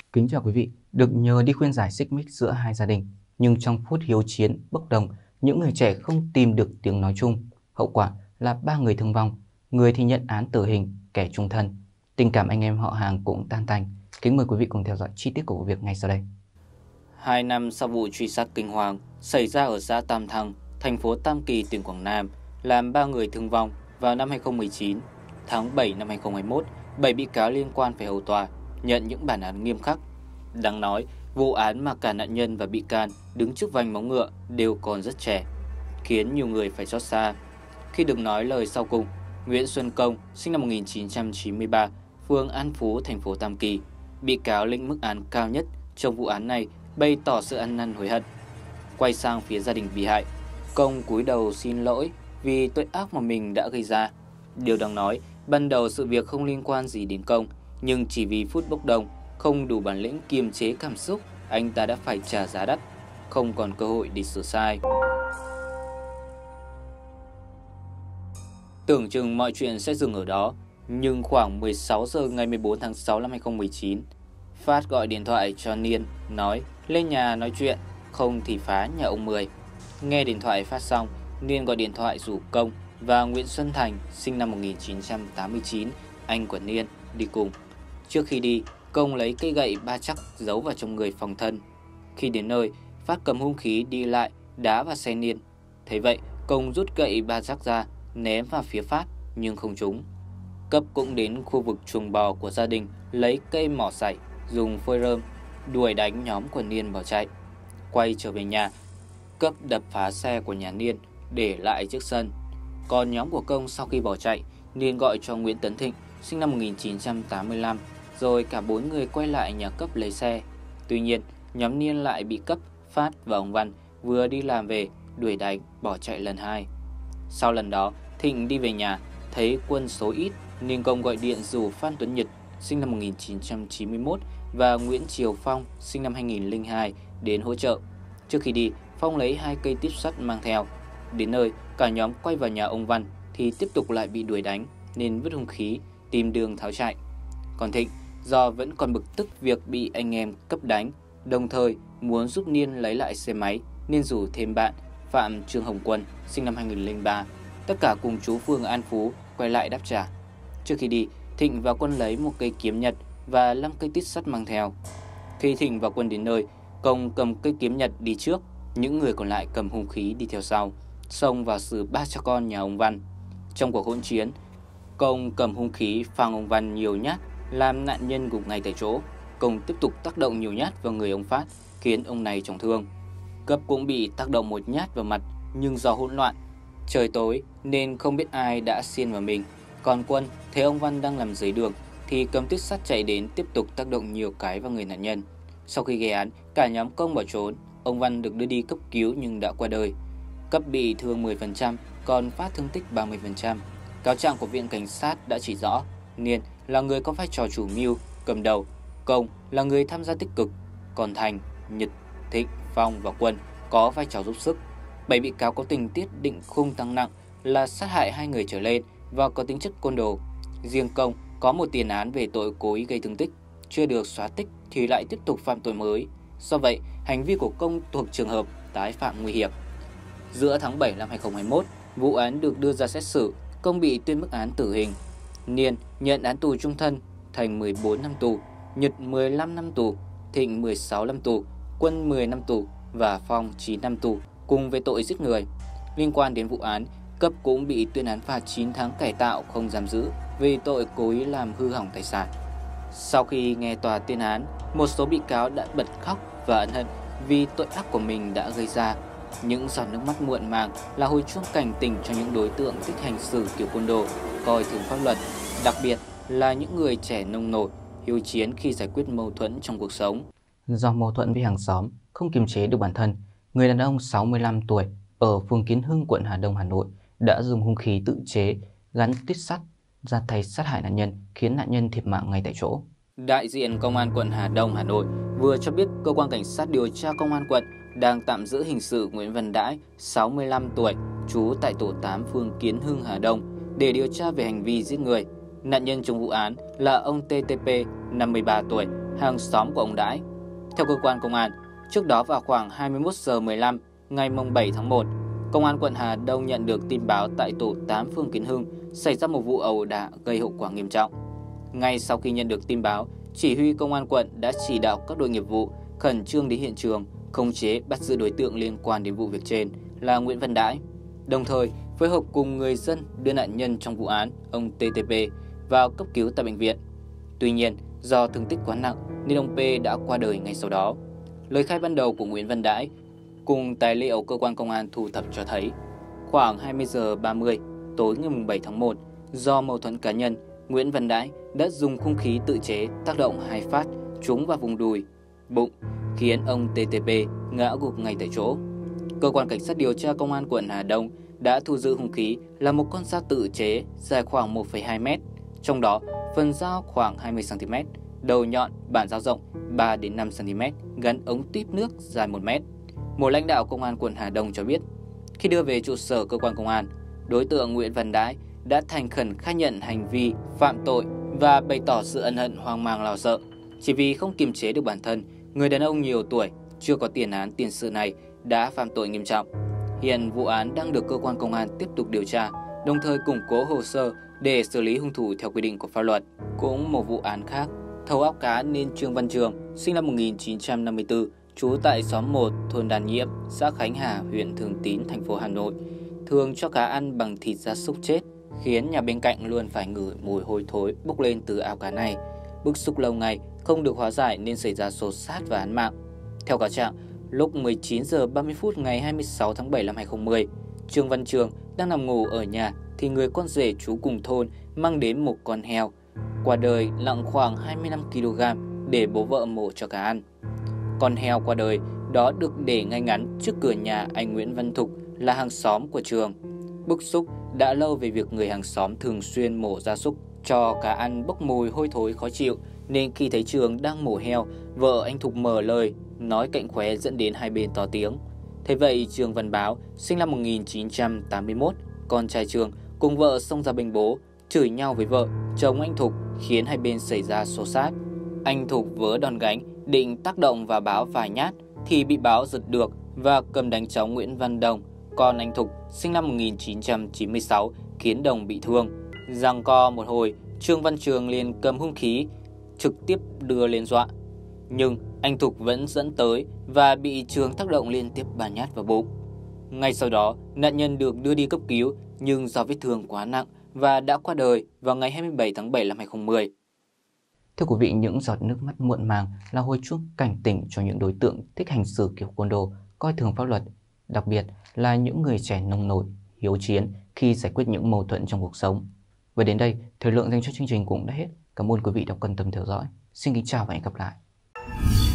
Kính chào quý vị, được nhờ đi khuyên giải xích mích giữa hai gia đình, nhưng trong phút hiếu chiến, bốc đồng, những người trẻ không tìm được tiếng nói chung. Hậu quả là 3 người thương vong, người thì nhận án tử hình, kẻ chung thân. Tình cảm anh em họ hàng cũng tan tành. Kính mời quý vị cùng theo dõi chi tiết của vụ việc ngay sau đây. 2 năm sau vụ truy sát kinh hoàng xảy ra ở xã Tam Thăng, thành phố Tam Kỳ, tỉnh Quảng Nam, làm 3 người thương vong vào năm 2019, tháng 7 năm 2021, 7 bị cáo liên quan phải hầu tòa, nhận những bản án nghiêm khắc. Đáng nói, vụ án mà cả nạn nhân và bị can đứng trước vành móng ngựa đều còn rất trẻ, khiến nhiều người phải xót xa. Khi được nói lời sau cùng, Nguyễn Xuân Công, sinh năm 1993, phường An Phú, thành phố Tam Kỳ, bị cáo lĩnh mức án cao nhất trong vụ án này, bày tỏ sự ăn năn hối hận. Quay sang phía gia đình bị hại, Công cúi đầu xin lỗi vì tội ác mà mình đã gây ra. Điều đáng nói, ban đầu sự việc không liên quan gì đến Công, nhưng chỉ vì phút bốc đồng, không đủ bản lĩnh kiềm chế cảm xúc, anh ta đã phải trả giá đắt, không còn cơ hội để sửa sai. Tưởng chừng mọi chuyện sẽ dừng ở đó, nhưng khoảng 16 giờ ngày 14 tháng 6 năm 2019, Phát gọi điện thoại cho Niên, nói lên nhà nói chuyện, không thì phá nhà ông Mười. Nghe điện thoại phát xong, Niên gọi điện thoại rủ Công và Nguyễn Xuân Thành, sinh năm 1989, anh của Niên, đi cùng. Trước khi đi, Công lấy cây gậy ba chắc giấu vào trong người phòng thân. Khi đến nơi, Phát cầm hung khí đi lại, đá vào xe Niên. Thấy vậy, Công rút gậy ba chắc ra, ném vào phía Phát nhưng không trúng. Cấp cũng đến khu vực chuồng bò của gia đình, lấy cây mỏ sậy, dùng phơi rơm đuổi đánh nhóm của Niên bỏ chạy. Quay trở về nhà, Cấp đập phá xe của nhà Niên để lại trước sân. Còn nhóm của Công sau khi bỏ chạy, Niên gọi cho Nguyễn Tấn Thịnh, sinh năm 1985, rồi cả 4 người quay lại nhà Cấp lấy xe. Tuy nhiên, nhóm Niên lại bị Cấp, Phát và ông Văn vừa đi làm về đuổi đánh bỏ chạy lần hai. Sau lần đó, Thịnh đi về nhà, thấy quân số ít nên Công gọi điện rủ Phan Tuấn Nhật, sinh năm 1991 và Nguyễn Triều Phong, sinh năm 2002 đến hỗ trợ. Trước khi đi, Phong lấy 2 cây tiếp sắt mang theo. Đến nơi, cả nhóm quay vào nhà ông Văn thì tiếp tục lại bị đuổi đánh nên vứt hung khí, tìm đường tháo chạy. Còn Thịnh, do vẫn còn bực tức việc bị anh em Cấp đánh, đồng thời muốn giúp Niên lấy lại xe máy nên rủ thêm bạn Phạm Trương Hồng Quân, sinh năm 2003, tất cả cùng chú phường An Phú quay lại đáp trả. Trước khi đi, Thịnh và Quân lấy một cây kiếm nhật và 5 cây tít sắt mang theo. Khi Thịnh và Quân đến nơi, Công cầm cây kiếm nhật đi trước, những người còn lại cầm hung khí đi theo sau, xông vào xử 3 cha con nhà ông Văn. Trong cuộc hỗn chiến, Công cầm hung khí phang ông Văn nhiều nhát, làm nạn nhân gục ngay tại chỗ. Công tiếp tục tác động nhiều nhát vào người ông Phát, khiến ông này trọng thương. Cấp cũng bị tác động một nhát vào mặt, nhưng do hỗn loạn, trời tối nên không biết ai đã xiên vào mình. Còn Quân thấy ông Văn đang nằm dưới đường thì cầm tuyết sắt chạy đến tiếp tục tác động nhiều cái vào người nạn nhân. Sau khi gây án, cả nhóm Công bỏ trốn. Ông Văn được đưa đi cấp cứu nhưng đã qua đời. Cấp bị thương 10%, còn Phát thương tích 30%. Cáo trạng của viện cảnh sát đã chỉ rõ Niên là người có vai trò chủ mưu, cầm đầu, Công là người tham gia tích cực, còn Thành, Nhật, Thịnh, Phong và Quân có vai trò giúp sức. 7 bị cáo có tình tiết định khung tăng nặng là sát hại 2 người trở lên và có tính chất côn đồ. Riêng Công có một tiền án về tội cố ý gây thương tích, chưa được xóa tích thì lại tiếp tục phạm tội mới. Do vậy, hành vi của Công thuộc trường hợp tái phạm nguy hiểm. Giữa tháng 7 năm 2021, vụ án được đưa ra xét xử, Công bị tuyên mức án tử hình. Niên nhận án tù chung thân, Thành 14 năm tù, Nhật 15 năm tù, Thịnh 16 năm tù, Quân 10 năm tù và Phong 9 năm tù cùng về tội giết người. Liên quan đến vụ án, Cấp cũng bị tuyên án phạt 9 tháng cải tạo không giam giữ vì tội cố ý làm hư hỏng tài sản. Sau khi nghe tòa tuyên án, một số bị cáo đã bật khóc và ân hận vì tội ác của mình đã gây ra. Những giọt nước mắt muộn màng là hồi chuông cảnh tỉnh cho những đối tượng thích hành xử kiểu côn đồ, coi thường pháp luật, đặc biệt là những người trẻ nông nổi, hiếu chiến khi giải quyết mâu thuẫn trong cuộc sống. Do mâu thuẫn với hàng xóm, không kiềm chế được bản thân, người đàn ông 65 tuổi ở phường Kiến Hưng, quận Hà Đông, Hà Nội đã dùng hung khí tự chế gắn tuyết sắt ra tay sát hại nạn nhân, khiến nạn nhân thiệt mạng ngay tại chỗ. Đại diện Công an quận Hà Đông, Hà Nội vừa cho biết cơ quan cảnh sát điều tra Công an quận đang tạm giữ hình sự Nguyễn Văn Đãi, 65 tuổi, trú tại tổ 8 phường Kiến Hưng, Hà Đông để điều tra về hành vi giết người. Nạn nhân trong vụ án là ông TTP, 53 tuổi, hàng xóm của ông Đãi. Theo cơ quan công an, trước đó vào khoảng 21 giờ 15 ngày 7 tháng 1, Công an quận Hà Đông nhận được tin báo tại tổ 8 phường Kiến Hưng xảy ra một vụ ẩu đả gây hậu quả nghiêm trọng. Ngay sau khi nhận được tin báo, chỉ huy Công an quận đã chỉ đạo các đội nghiệp vụ khẩn trương đến hiện trường, khống chế bắt giữ đối tượng liên quan đến vụ việc trên là Nguyễn Văn Đãi, đồng thời phối hợp cùng người dân đưa nạn nhân trong vụ án, ông TTP, vào cấp cứu tại bệnh viện. Tuy nhiên, do thương tích quá nặng nên ông P đã qua đời ngay sau đó. Lời khai ban đầu của Nguyễn Văn Đãi cùng tài liệu cơ quan công an thu thập cho thấy, khoảng 20 giờ 30 tối ngày 7 tháng 1, do mâu thuẫn cá nhân, Nguyễn Văn Đãi đã dùng hung khí tự chế tác động 2 phát trúng vào vùng đùi, bụng, khiến ông TTP ngã gục ngay tại chỗ. Cơ quan cảnh sát điều tra Công an quận Hà Đông đã thu giữ hung khí là một con dao tự chế dài khoảng 1,2 m, trong đó phần dao khoảng 20 cm, đầu nhọn bản dao rộng 3 đến 5 cm, gắn ống tiếp nước dài 1 m. Một lãnh đạo Công an quận Hà Đông cho biết, khi đưa về trụ sở cơ quan công an, đối tượng Nguyễn Văn Đãi đã thành khẩn khai nhận hành vi phạm tội và bày tỏ sự ân hận hoang mang lo sợ. Chỉ vì không kiềm chế được bản thân, người đàn ông nhiều tuổi, chưa có tiền án tiền sự này đã phạm tội nghiêm trọng. Hiện vụ án đang được cơ quan công an tiếp tục điều tra, đồng thời củng cố hồ sơ để xử lý hung thủ theo quy định của pháp luật. Cũng một vụ án khác, thầu óc cá nên Trương Văn Trường, sinh năm 1954, trú tại xóm 1, thôn Đàn Nhiễm, xã Khánh Hà, huyện Thường Tín, thành phố Hà Nội, thường cho cá ăn bằng thịt gia súc chết, khiến nhà bên cạnh luôn phải ngửi mùi hôi thối bốc lên từ ao cá này. Bức xúc lâu ngày không được hóa giải nên xảy ra xô xát và án mạng. Theo cáo trạng, lúc 19 giờ 30 phút ngày 26 tháng 7 năm 2010, Trương Văn Trường đang nằm ngủ ở nhà thì người con rể trú cùng thôn mang đến một con heo qua đời nặng khoảng 25 kg để bố vợ mổ cho cá ăn. Con heo qua đời đó được để ngay ngắn trước cửa nhà anh Nguyễn Văn Thục là hàng xóm của Trường. Bức xúc đã lâu về việc người hàng xóm thường xuyên mổ gia súc cho cá ăn bốc mùi hôi thối khó chịu, nên khi thấy Trường đang mổ heo, vợ anh Thục mở lời nói cạnh khóe dẫn đến hai bên to tiếng. Thế vậy Trương Văn Báo, sinh năm 1981, con trai Trường, cùng vợ xông ra bênh bố, chửi nhau với vợ, chồng anh Thục, khiến hai bên xảy ra xô xát. Anh Thục vớ đòn gánh định tác động vào Báo vài nhát thì bị Báo giật được và cầm đánh cháu Nguyễn Văn Đồng, con anh Thục, sinh năm 1996, khiến Đồng bị thương. Giằng co một hồi, Trương Văn Trường liền cầm hung khí trực tiếp đưa lên dọa, nhưng anh Thục vẫn dẫn tới và bị Trường tác động liên tiếp 3 nhát vào bụng. Ngay sau đó, nạn nhân được đưa đi cấp cứu nhưng do vết thương quá nặng và đã qua đời vào ngày 27 tháng 7 năm 2010. Thưa quý vị, những giọt nước mắt muộn màng là hồi chuông cảnh tỉnh cho những đối tượng thích hành xử kiểu côn đồ, coi thường pháp luật, đặc biệt là những người trẻ nông nổi, hiếu chiến khi giải quyết những mâu thuẫn trong cuộc sống. Và đến đây, thời lượng dành cho chương trình cũng đã hết. Cảm ơn quý vị đã quan tâm theo dõi. Xin kính chào và hẹn gặp lại.